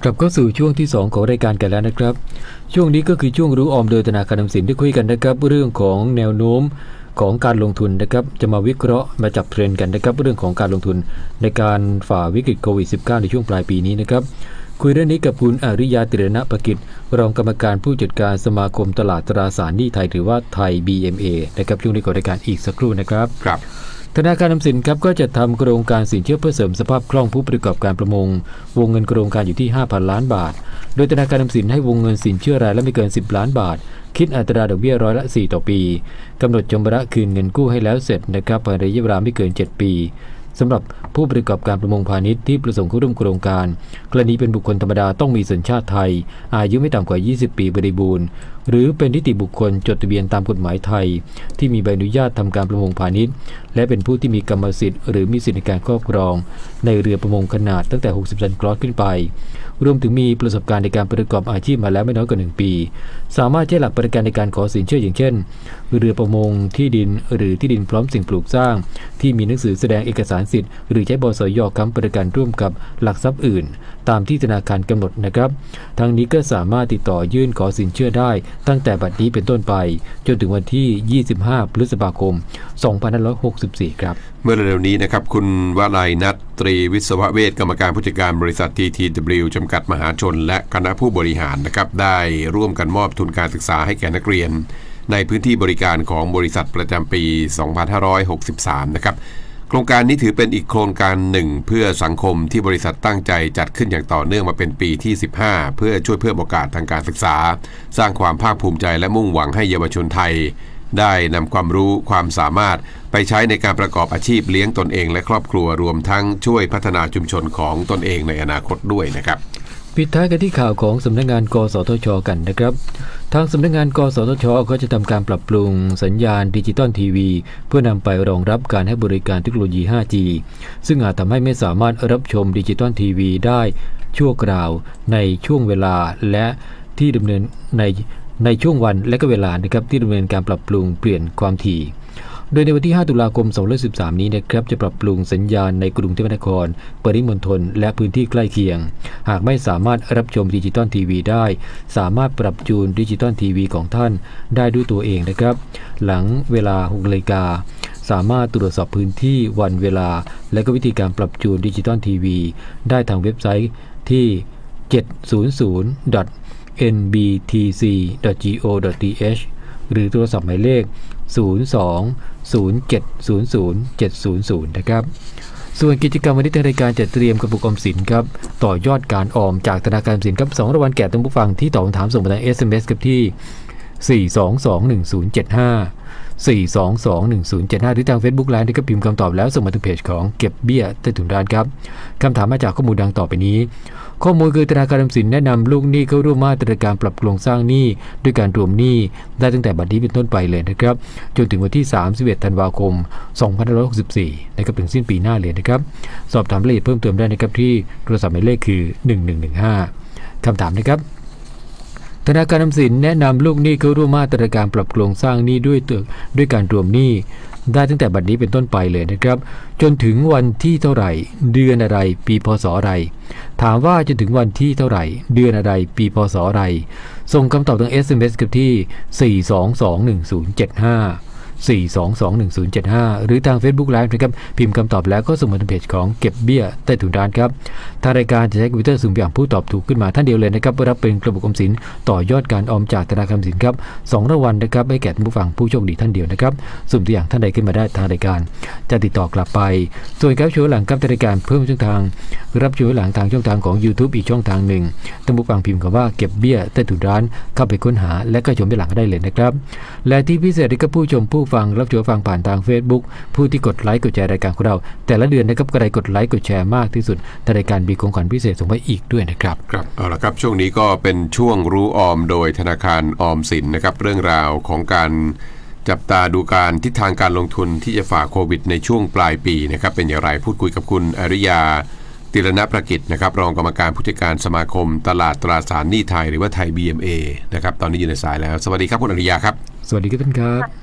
กลับเข้าสู่ช่วงที่2ของรายการกันแล้วนะครับช่วงนี้ก็คือช่วงรู้ออมโดยธนาคารออมสินที่คุยกันนะครับเรื่องของแนวโน้มของการลงทุนนะครับจะมาวิเคราะห์มาจับเทรนด์กันนะครับเรื่องของการลงทุนในการฝ่าวิกฤตโควิด -19 ในช่วงปลายปีนี้นะครับคุยเรื่องนี้กับคุณอริยาติรณประกิจรองกรรมการผู้จัดการสมาคมตลาดตราสารหนี้ไทยหรือว่าไทย BMA นะครับช่วงนี้ของรายการอีกสักครู่นะครับธนาคารออมสินครับก็จะทำโครงการสินเชื่อเพื่อเสริมสภาพคล่องผู้ประกอบการประมงวงเงินโครงการอยู่ที่ 5,000 ล้านบาทโดยธนาคารออมสินให้วงเงินสินเชื่อรายละไม่เกิน10 ล้านบาทคิดอัตราดอกเบี้ย4%ต่อปีกำหนดชำระคืนเงินกู้ให้แล้วเสร็จนะครับภายในระยะเวลาไม่เกิน7 ปีสำหรับผู้ประกอบการประมงพาณิชย์ที่ประสงค์เข้าร่วมโครงการกรณีเป็นบุคคลธรรมดาต้องมีสัญชาติไทยอายุไม่ต่ำกว่า20 ปีบริบูรณ์หรือเป็นนิติบุคคลจดทะเบียนตามกฎหมายไทยที่มีใบอนุญาตทำการประมงพาณิชย์และเป็นผู้ที่มีกรรมสิทธิ์หรือมีสิทธิในการครอบครองในเรือประมงขนาดตั้งแต่60 ตันกรอสขึ้นไปรวมถึงมีประสบการณ์ในการประกอบอาชีพมาแล้วไม่น้อยกว่า1 ปีสามารถใช้หลักประกันในการขอสินเชื่ออย่างเช่นเรือประมงที่ดินหรือที่ดินพร้อมสิ่งปลูกสร้างที่มีหนังสือแสดงเอกสารสิทธิ์หรือใช้บสย.ค้ำประกันร่วมกับหลักทรัพย์อื่นตามที่ธนาคารกำหนดนะครับทั้งนี้ก็สามารถติดต่อยื่นขอสินเชื่อได้ตั้งแต่บัดนี้เป็นต้นไปจนถึงวันที่25 พฤษภาคม 2564ครับเมื่อเร็วนี้นะครับคุณวลัยนัทตรีวิศวเวชกรรมการผู้จัดการบริษัท TTW จำกัดมหาชนและคณะผู้บริหารนะครับได้ร่วมกันมอบทุนการศึกษาให้แก่นักเรียนในพื้นที่บริการของบริษัทประจำปี 2563 นะครับโครงการนี้ถือเป็นอีกโครงการหนึ่งเพื่อสังคมที่บริษัทตั้งใจจัดขึ้นอย่างต่อเนื่องมาเป็นปีที่ 15 เพื่อช่วยเพิ่มโอกาสทางการศึกษาสร้างความภาคภูมิใจและมุ่งหวังให้เยาวชนไทยได้นำความรู้ความสามารถไปใช้ในการประกอบอาชีพเลี้ยงตนเองและครอบครัวรวมทั้งช่วยพัฒนาชุมชนของตนเองในอนาคตด้วยนะครับปิดท้ายกันที่ข่าวของสำนักงานกสทช.กันนะครับทางสำนักงานกสทช.ก็จะทำการปรับปรุงสัญญาณดิจิตอลทีวีเพื่อนำไปรองรับการให้บริการเทคโนโลยี 5G ซึ่งอาจทำให้ไม่สามารถรับชมดิจิตอลทีวีได้ชั่วคราวในช่วงเวลาและที่ดำเนินในช่วงวันและก็เวลานะครับที่ดำเนินการปรับปรุงเปลี่ยนความถี่โดยในวันที่ 5 ตุลาคม 2013 นี้นะครับจะปรับปรุงสัญญาณในกรุงเทพมหานครปริมณฑลและพื้นที่ใกล้เคียงหากไม่สามารถรับชมดิจิตอลทีวีได้สามารถปรับจูนดิจิตอลทีวีของท่านได้ด้วยตัวเองนะครับหลังเวลา 6 นาฬิกาสามารถตรวจสอบพื้นที่วันเวลาและก็วิธีการปรับจูนดิจิตอลทีวีได้ทางเว็บไซต์ที่ 700.nbtc.go.th หรือโทรศัพท์หมายเลข02-0700-700 นะครับส่วนกิจกรรมวันนี้ทางรายการจะเตรียมกระปุกออมสินครับต่อยอดการออมจากธนาคารออมสินครับ2 รางวัลแก่ท่านผู้ฟังที่ตอบคำถามส่งมาทาง SMS กับที่4221075 4221075 หรือทาง Facebook Live ที่ก็พิมพ์คำตอบแล้วส่งมาที่เพจของเก็บเบี้ยใต้ถุนร้านครับคำถามมาจากข้อมูลดังต่อไปนี้ข้อมูลคือธนาคารออมสินแนะนำลูกหนี้เข้าร่วมมาตรการปรับโครงสร้างหนี้ด้วยการรวมหนี้ได้ตั้งแต่บัดนี้เป็นต้นไปเลยนะครับจนถึงวันที่ 31 ธันวาคม 2564 นะครับถึงสิ้นปีหน้าเลยนะครับสอบถามรายละเอียดเพิ่มเติมได้นะครับที่โทรศัพท์หมายเลขคือ 1115 คำถามนะครับธนาคารออมสินแนะนำลูกหนี้เข้าร่วมมาตรการปรับโครงสร้างหนี้ด้วยการรวมหนี้ได้ตั้งแต่บัดนี้เป็นต้นไปเลยนะครับจนถึงวันที่เท่าไหร่เดือนอะไรปีพศอะไรถามว่าจนถึงวันที่เท่าไหร่เดือนอะไรปีพศอะไรส่งคำตอบทาง SMS กับที่ 4221075 4221075 หรือทาง Facebook Live นะครับพิมพ์คำตอบแล้วก็ส่งมาทางเพจของเก็บเบี้ยใต้ถุนร้านครับทางรายการจะใช้คอมพิวเตอร์สุ่มอย่างผู้ตอบถูกขึ้นมาท่านเดียวเลยนะครับรับเป็นกระปุกออมสินต่อยอดการออมจากธนาคารออมสินครับ2 รางวัลนะครับให้แก่ผู้ฟังผู้โชคดีท่านเดียวนะครับสุ่มตัวอย่างท่านใดขึ้นมาได้ทางรายการจะติดต่อกลับไปส่วนการชมหลังกับรายการเพิ่มช่องทางรับชมหลังทางช่องทางของ YouTube อีกช่องทางหนึ่งท่านผู้ฟังพิมพ์คำว่าเก็บเบี้ยใต้ถุนร้านเข้าไปค้นหาและก็ชมย้อนหลังได้เลยนะครับและที่พิเศษก็ผู้ชมผู้ฟังรับชมฟังผ่านทาง Facebook ผู้ที่กดไลค์กดแชร์รายการของเราแต่ละเดือนนะครับก็ได้กดไลค์กดแชร์มากที่สุดรายการมีของขวัญพิเศษส่งไปอีกด้วยนะครับครับเอาละครับช่วงนี้ก็เป็นช่วงรู้ออมโดยธนาคารออมสินนะครับเรื่องราวของการจับตาดูการทิศทางการลงทุนที่จะฝ่าโควิดในช่วงปลายปีนะครับเป็นอย่างไรพูดคุยกับคุณอริยาติรณประกิจนะครับรองกรรมการผู้จัดการสมาคมตลาดตราสารหนี้ไทยหรือว่าไทย BMA นะครับตอนนี้อยู่ในสายแล้วสวัสดีครับคุณอริยาครับสวัสดีครับท่านครับ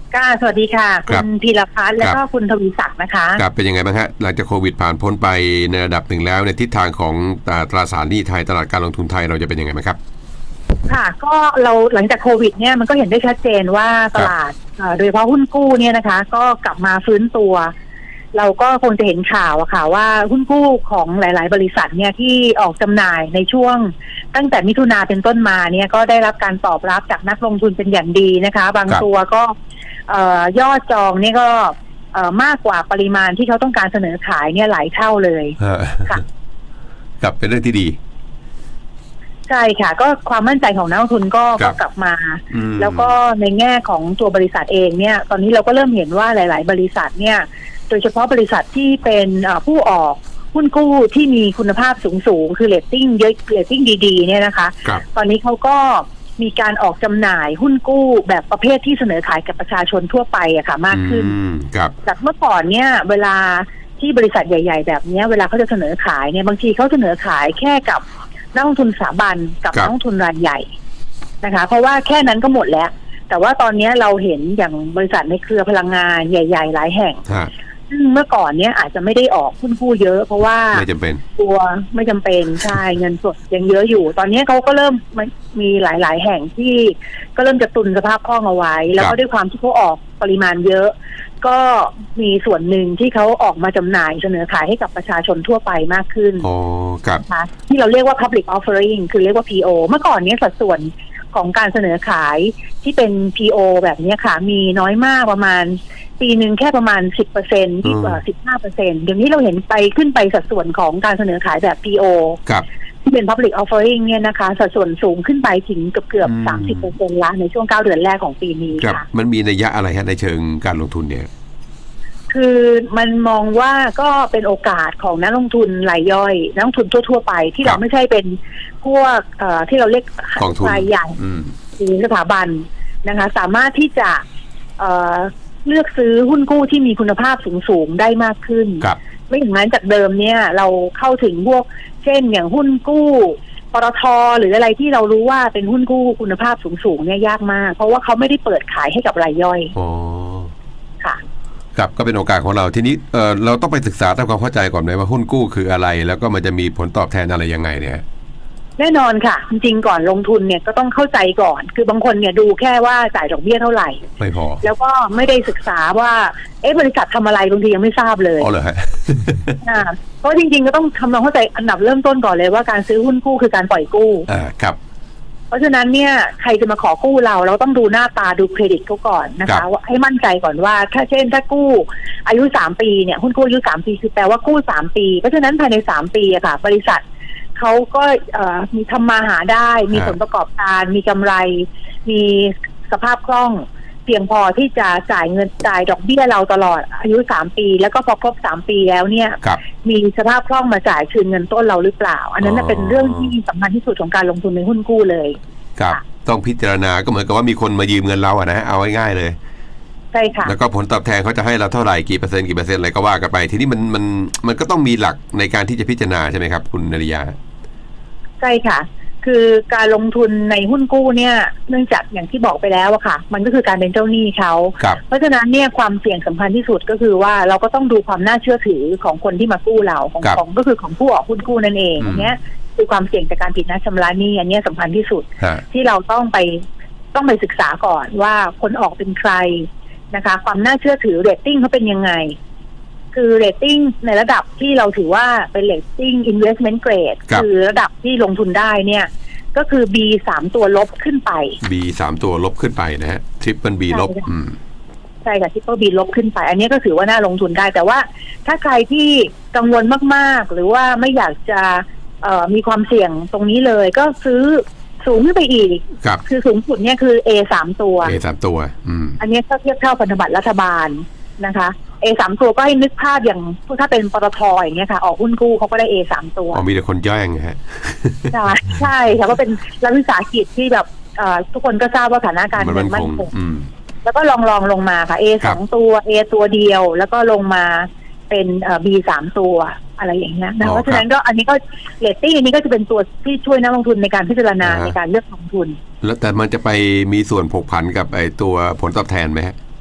ค่ะสวัสดีค่ะคุณพีรพัฒน์และก็คุณทวีศักดิ์นะคะครับเป็นยังไงบ้างฮะหลังจากโควิดผ่านพ้นไปในระดับหนึ่งแล้วในทิศทางของตราสารหนี้ไทยตลาดการลงทุนไทยเราจะเป็นยังไงไหมครับค่ะก็เราหลังจากโควิดเนี่ยมันก็เห็นได้ชัดเจนว่าตลาดโดยเฉพาะหุ้นกู้เนี่ยนะคะก็กลับมาฟื้นตัวเราก็คงจะเห็นข่าวอะค่ะว่าหุ้นกู้ของหลายๆบริษัทเนี่ยที่ออกจำหน่ายในช่วงตั้งแต่มิถุนาเป็นต้นมาเนี่ยก็ได้รับการตอบรับจากนักลงทุนเป็นอย่างดีนะคะบางตัวก็ยอดจองนี่ก็มากกว่าปริมาณที่เขาต้องการเสนอขายเนี่ยหลายเท่าเลยค่ะครับเป็นเรื่องที่ดีใช่ค่ะก็ความมั่นใจของนักลงทุนก็กลับมาแล้วก็ในแง่ของตัวบริษัทเองเนี่ยตอนนี้เราก็เริ่มเห็นว่าหลายๆบริษัทเนี่ยโดยเฉพาะบริษัทที่เป็นผู้ออกหุ้นกู้ที่มีคุณภาพสูงคือเรตติ้งเยอะเรตติ้งดีๆเนี่ยนะคะตอนนี้เขาก็มีการออกจำหน่ายหุ้นกู้แบบประเภทที่เสนอขายกับประชาชนทั่วไปอะค่ะมากขึ้นจากเมื่อก่อนเนี่ยเวลาที่บริษัทใหญ่ๆแบบนี้เวลาเขาจะเสนอขายเนี่ยบางทีเขาเสนอขายแค่กับนักลงทุนสถาบันกับนักลงทุนรายใหญ่นะคะเพราะว่าแค่นั้นก็หมดแล้วแต่ว่าตอนนี้เราเห็นอย่างบริษัทในเครือพลังงานใหญ่ๆหลายแห่งซึ่งเมื่อก่อนเนี้ยอาจจะไม่ได้ออกหุ้นกู้เยอะเพราะว่าไม่จำเป็นตัวไม่จำเป็นใช่เงินสดยังเยอะอยู่ตอนนี้เขาก็เริ่มมีหลายๆแห่งที่ก็เริ่มจะตุนสภาพคล่องเอาไว้แล้วก็ด้วยความที่เขาออกปริมาณเยอะก็มีส่วนหนึ่งที่เขาออกมาจำหน่ายเสนอขายให้กับประชาชนทั่วไปมากขึ้นนะคะที่เราเรียกว่า public offering คือเรียกว่า PO เมื่อก่อนนี้สัดส่วนของการเสนอขายที่เป็น PO แบบนี้ค่ะมีน้อยมากประมาณปีหนึ่งแค่ประมาณ 10% ที่15%เดี๋ยวนี้เราเห็นไปขึ้นไปสัดส่วนของการเสนอขายแบบ PO ที่เป็น public offering เนี่ยนะคะสัดส่วนสูงขึ้นไปถึงเกือบ 30% ละในช่วง9 เดือนแรกของปีนี้ค่ะมันมีนัยยะอะไรฮะในเชิงการลงทุนเนี่ยคือมันมองว่าก็เป็นโอกาสของนักลงทุนรายย่อยนักลงทุนทั่วๆไปที่เราไม่ใช่เป็นพวกที่เราเรียกรายใหญ่หรือสถาบันนะคะสามารถที่จะเลือกซื้อหุ้นกู้ที่มีคุณภาพสูงๆได้มากขึ้นไม่อย่างนั้นจากเดิมเนี่ยเราเข้าถึงพวกเช่นอย่างหุ้นกู้ปตท.หรืออะไรที่เรารู้ว่าเป็นหุ้นกู้คุณภาพสูงๆเนี่ยยากมากเพราะว่าเขาไม่ได้เปิดขายให้กับรายย่อยค่ะครับก็เป็นโอกาสของเราทีนี้เราต้องไปศึกษาทำความเข้าใจก่อนไหมว่าหุ้นกู้คืออะไรแล้วก็มันจะมีผลตอบแทนอะไรยังไงเนี่ยแน่นอนค่ะจริงๆก่อนลงทุนเนี่ยก็ต้องเข้าใจก่อนคือบางคนเนี่ยดูแค่ว่าจ่ายดอกเบี้ยเท่าไหร่ไม่พอแล้วก็ไม่ได้ศึกษาว่าบริษัททำอะไรบางทียังไม่ทราบเลยอ๋อเหรอฮะเพราะจริงๆก็ต้องทำความเข้าใจอันดับเริ่มต้นก่อนเลยว่าการซื้อหุ้นกู้คือการปล่อยกู้ครับเพราะฉะนั้นเนี่ยใครจะมาขอกู้เราต้องดูหน้าตาดูเครดิตเขาก่อนนะคะว่าให้มั่นใจก่อนว่าถ้าเช่นถ้ากู้อายุ3 ปีเนี่ยหุ้นกู้อายุ3 ปีคือแปลว่ากู้3 ปีเพราะฉะนั้นภายใน3 ปีอะค่ะบริษัทเขาก็มีทำมาหาได้มีผลประกอบการมีกำไรมีสภาพคล่องเพียงพอที่จะจ่ายเงินจ่ายดอกเบี้ยเราตลอดอายุ3 ปีแล้วก็พอครบ3 ปีแล้วเนี่ยมีสภาพคล่องมาจ่ายคืนเงินต้นเราหรือเปล่าอันนั้นเป็นเรื่องที่สำคัญที่สุดของการลงทุนในหุ้นกู้เลยครับต้องพิจารณาก็เหมือนกับว่ามีคนมายืมเงินเราอะนะเอาง่ายๆเลยใช่ค่ะแล้วก็ผลตอบแทนเขาจะให้เราเท่าไหร่กี่เปอร์เซ็นต์อะไรก็ว่ากันไปทีนี้มันก็ต้องมีหลักในการที่จะพิจารณาใช่ไหมครับคุณนริยาใช่ค่ะคือการลงทุนในหุ้นกู้เนี่ยเนื่องจากอย่างที่บอกไปแล้วอะค่ะมันก็คือการเป็นเจ้าหนี้เขาเพราะฉะนั้นเนี่ยความเสี่ยงสำคัญที่สุดก็คือว่าเราก็ต้องดูความน่าเชื่อถือของคนที่มากู้เราของก็คือของผู้ออกหุ้นกู้นั่นเองอันนี้คือความเสี่ยงจากการผิดนัดชำระหนี้อันนี้สำคัญที่สุดที่เราต้องไปศึกษาก่อนว่าคนออกเป็นใครนะคะความน่าเชื่อถือเรตติ้งเขาเป็นยังไงคือเรตติ้งในระดับที่เราถือว่าเป็นเรตติ้ง investment grade คือระดับที่ลงทุนได้เนี่ยก็คือ B 3 ตัวลบขึ้นไป B 3 ตัวลบขึ้นไปนะฮะ Triple B ลบใช่ค่ะ Triple B ลบขึ้นไปอันนี้ก็ถือว่าน่าลงทุนได้แต่ว่าถ้าใครที่กังวลมากๆหรือว่าไม่อยากจะมีความเสี่ยงตรงนี้เลยก็ซื้อสูงขึ้นไปอีกคือสูงสุดเนี่ยคือ A 3 ตัว A 3 ตัวอันนี้ก็เทียบเท่าพันธบัตรรัฐบาลนะคะA 3 ตัวก็ให้นึกภาพอย่างถ้าเป็นปตท.อย่างเงี้ยค่ะออกหุ้นกู้เขาก็ได้ A 3 ตัวมีแต่คนแย่งฮะใช่ค่ะก็เป็นรัฐวิสาหกิจที่แบบทุกคนก็ทราบว่าฐานะการเงินมั่นคงแล้วก็ลองลงมาค่ะ A 2 ตัว A ตัวเดียวแล้วก็ลงมาเป็นB 3 ตัวอะไรอย่างเงี้ยเพราะฉะนั้นก็อันนี้ก็เรตติ้งอันนี้ก็จะเป็นตัวที่ช่วยนักลงทุนในการพิจารณาในการเลือกลงทุนแล้วแต่มันจะไปมีส่วนผกผันกับไอ้ตัวผลตอบแทนไหมฮะ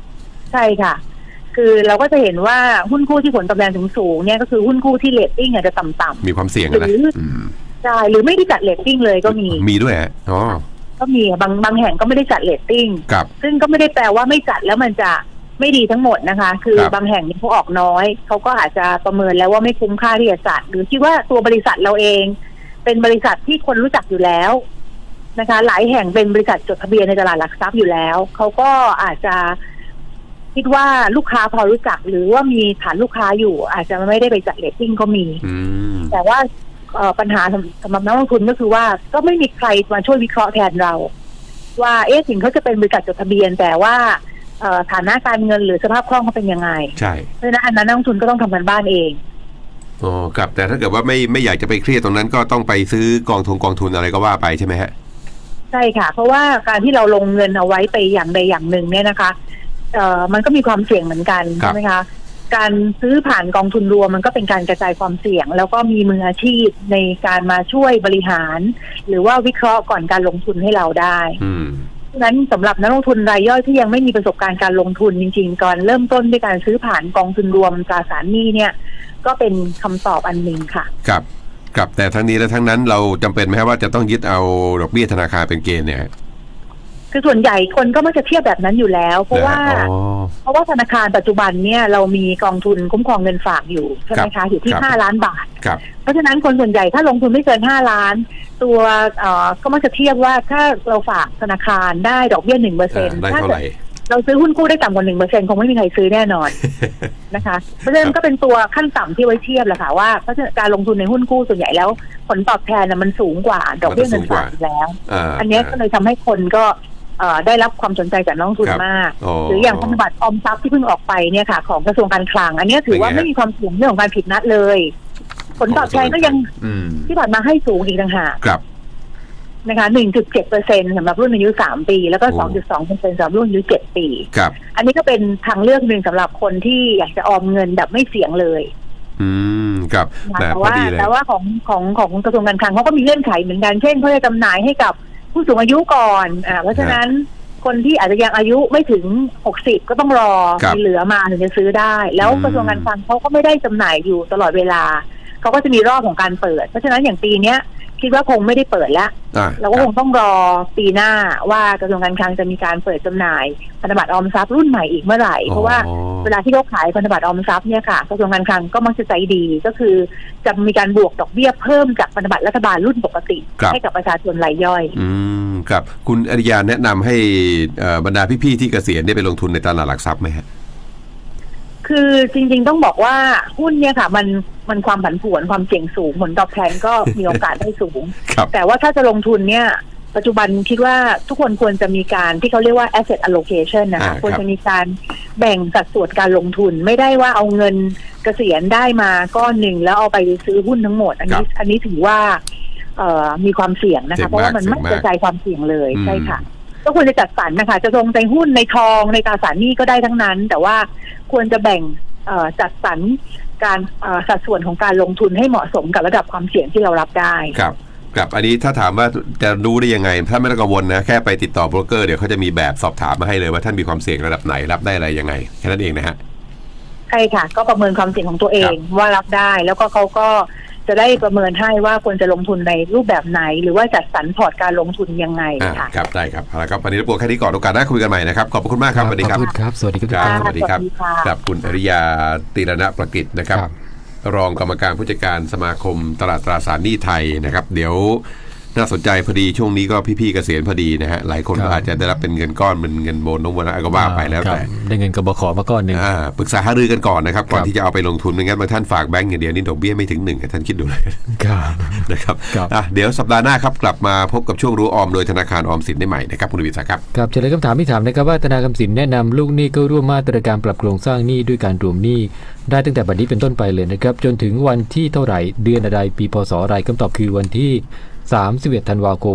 ใช่ค่ะคือเราก็จะเห็นว่าหุ้นกู้ที่ผลตอบแทนสูงๆเนี่ยก็คือหุ้นกู้ที่เรตติ้งอาจจะต่ำๆมีความเสี่ยงนะใช่หรือไม่ได้จัดเรตติ้งเลยก็มีด้วยอ๋อก็มีบางแห่งก็ไม่ได้จัดเรตติ้งซึ่งก็ไม่ได้แปลว่าไม่จัดแล้วมันจะไม่ดีทั้งหมดนะคะคือบางแห่งเขาออกน้อยเขาก็อาจจะประเมินแล้วว่าไม่คุ้มค่าที่จะจัดหรือคิดว่าตัวบริษัทเราเองเป็นบริษัทที่คนรู้จักอยู่แล้วนะคะหลายแห่งเป็นบริษัทจดทะเบียนในตลาดหลักทรัพย์อยู่แล้วเขาก็อาจจะคิดว่าลูกค้าพอรู้จักหรือว่ามีฐานลูกค้าอยู่อาจจะไม่ได้ไปจัดเรตติ้งก็มีแต่ว่าปัญหาสำหรับนักลงทุนก็คือว่าก็ไม่มีใครมาช่วยวิเคราะห์แทนเราว่าถึงเขาจะเป็นบริษัทจดทะเบียนแต่ว่าฐานะการเงินหรือสภาพคล่องเขาเป็นยังไงใช่เพราะฉะนั้นอันนั้นนักลงทุนก็ต้องทำกันบ้านเองอ๋อครับแต่ถ้าเกิดว่าไม่อยากจะไปเครียดตรงนั้นก็ต้องไปซื้อกองทุนอะไรก็ว่าไปใช่ไหมฮะใช่ค่ะเพราะว่าการที่เราลงเงินเอาไว้ไปอย่างใดอย่างหนึ่งเนี่ยนะคะมันก็มีความเสี่ยงเหมือนกันใช่ไหมคะการซื้อผ่านกองทุนรวมมันก็เป็นการกระจายความเสี่ยงแล้วก็มีมืออาชีพในการมาช่วยบริหารหรือว่าวิเคราะห์ก่อนการลงทุนให้เราได้ฉะนั้นสำหรับนักลงทุนรายย่อยที่ยังไม่มีประสบการณ์การลงทุนจริงๆก่อนเริ่มต้นด้วยการซื้อผ่านกองทุนรวมตราสารหนี้เนี่ยก็เป็นคำตอบอันหนึ่งค่ะครับแต่ทั้งนี้และทั้งนั้นเราจำเป็นไหมว่าจะต้องยึดเอาดอกเบี้ยธนาคารเป็นเกณฑ์เนี่ยคือส่วนใหญ่คนก็มักจะเทียบแบบนั้นอยู่แล้วเพราะว่าธนาคารปัจจุบันเนี่ยเรามีกองทุนคุ้มครองเงินฝากอยู่ใช่ไหมคะอยู่ที่5 ล้านบาทเพราะฉะนั้นคนส่วนใหญ่ถ้าลงทุนไม่เกิน5 ล้านตัวก็มักจะเทียบว่าถ้าเราฝากธนาคารได้ดอกเบี้ย 1% ถ้าเราซื้อหุ้นกู้ได้ต่ำกว่า 1% คงไม่มีใครซื้อแน่นอนนะคะเพราะฉะนั้นก็เป็นตัวขั้นต่ำที่ไว้เทียบแหละค่ะว่าเพราะการลงทุนในหุ้นกู้ส่วนใหญ่แล้วผลตอบแทนมันสูงกว่าดอกเบี้ยเงินฝากแล้วอันนี้ก็เลยทำให้คนก็ได้รับความสนใจจากนักลงทุนมากหรืออย่างพันธบัตรออมทรัพย์ที่เพิ่งออกไปเนี่ยค่ะของกระทรวงการคลังอันนี้ถือว่าไม่มีความเสี่ยงเรื่องของการผิดนัดเลยผลตอบแทนก็ยังที่ผ่านมาให้สูงอีกต่างหากนะคะ 1.7% สำหรับรุ่นอายุ3 ปีแล้วก็ 2.2% สำหรับรุ่นอายุ7 ปีอันนี้ก็เป็นทางเลือกหนึ่งสำหรับคนที่อยากจะออมเงินแบบไม่เสี่ยงเลยครับแต่ว่าของกระทรวงการคลังเขาก็มีเงื่อนไขเหมือนกันเช่นเขาจะจำหน่ายให้กับผู้สูงอายุก่อนเพราะฉะนั้นคนที่อาจจะยังอายุไม่ถึง60ก็ต้องรอมีเหลือมาถึงจะซื้อได้แล้วกระทรวงการคลังเขาก็ไม่ได้จำหน่ายอยู่ตลอดเวลาเขาก็จะมีรอบของการเปิดเพราะฉะนั้นอย่างปีนี้คิดว่าคงไม่ได้เปิดแล้วเราก็คงต้องรอปีหน้าว่ากระทรวงการคลังจะมีการเปิดจำหน่ายพันธบัตรออมทรัพย์รุ่นใหม่อีกเมื่อไหร่เพราะว่าเวลาที่เขาขายพันธบัตรออมทรัพย์เนี่ยค่ะกระทรวงการคลังก็มักจะใจดีก็คือจะมีการบวกดอกเบี้ยเพิ่มจากพันธบัตรรัฐบาลรุ่นปกติให้กับประชาชนรายย่อยครับคุณอริยาแนะนำให้บรรดาพี่ๆที่เกษียณได้ไปลงทุนในตลาดหลักทรัพย์ไหมฮะคือจริงๆต้องบอกว่าหุ้นเนี่ยค่ะมันความผันผวนความเสี่ยงสูงผลตอบแทนก็มีโอกาสได้สูงแต่ว่าถ้าจะลงทุนเนี่ยปัจจุบันคิดว่าทุกคนควรจะมีการที่เขาเรียกว่า asset allocation นะคะควรจะมีการแบ่งสัดส่วนการลงทุนไม่ได้ว่าเอาเงินเกษียณได้มาก้อนหนึ่งแล้วเอาไปซื้อหุ้นทั้งหมดอันนี้ถือว่ามีความเสี่ยงนะคะเพราะว่ามันไม่กระจายความเสี่ยงเลยใช่ค่ะก็ควรจะจัดสรรนะคะจะลงในหุ้นในทองในตราสารหนี้ก็ได้ทั้งนั้นแต่ว่าควรจะแบ่งจัดสรรการสัดส่วนของการลงทุนให้เหมาะสมกับระดับความเสี่ยงที่เรารับได้ครับอันนี้ถ้าถามว่าจะรู้ได้ยังไงถ้าไม่ต้องกังวลนะแค่ไปติดต่อโบรกเกอร์เดี๋ยวเขาจะมีแบบสอบถามมาให้เลยว่าท่านมีความเสี่ยงระดับไหนรับได้อะไรยังไงแค่นั้นเองนะฮะใช่ค่ะก็ประเมินความเสี่ยงของตัวเองว่ารับได้แล้วก็เขาก็จะได้ประเมินให้ว่าควรจะลงทุนในรูปแบบไหนหรือว่าจัดสรรพอร์ตการลงทุนยังไงค่ะครับได้ครับเอาละครับวันนี้รบกวนแค่นี้ก่อนโอกาสหน้าคุยกันใหม่นะครับขอบคุณมากครับสวัสดีครับสวัสดีครับสวัสดีครับกับคุณอริยาตีรณประกิจนะครับรองกรรมการผู้จัดการสมาคมตลาดตราสารหนี้ไทยนะครับเดี๋ยวน่าสนใจพอดีช่วงนี้ก็พี่ๆเกษียณพอดีนะฮะหลายคนก็อาจจะได้รับเป็นเงินก้อนเป็นเงินโบนัสก็ว่าไปแล้วแต่ได้เงินกบข.มาก้อนนึงปรึกษาหารือกันก่อนนะครับก่อนที่จะเอาไปลงทุนไม่งั้นบางท่านฝากแบงก์อย่างเดียวนี่ดอกเบี้ยไม่ถึง1ท่านคิดดูเลยนะครับเดี๋ยวสัปดาห์หน้าครับกลับมาพบกับช่วงรู้ออมโดยธนาคารออมสินได้ใหม่นะครับคุณวิศักดิ์ครับครับจะเลยคำถามที่ถามนะครับว่าธนาคารออมสินแนะนำลูกหนี้ก็ร่วมมาตรการปรับโครงสร้างหนี้ด้วยการรวมหนี้ได้ตั้งแต่บัดนี้เป็นต้นไปเลยนะครับจนถึงวันที่เท่าไหร่เดือนอะไรปีพศอะไรคำตอบคือวันที่31 ธันวาคม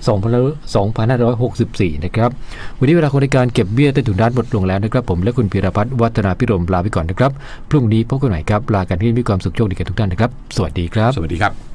2564 นะครับวันนี้เวลาของการเก็บเบี้ยใต้ถุนร้านหมดลงแล้วนะครับผมและคุณพีรพัฒน์วัฒนาพิรมลาไปก่อนนะครับพรุ่งนี้พบกันใหม่ครับลากันที่มีความสุขโชคดีกันทุกท่านนะครับสวัสดีครับสวัสดีครับ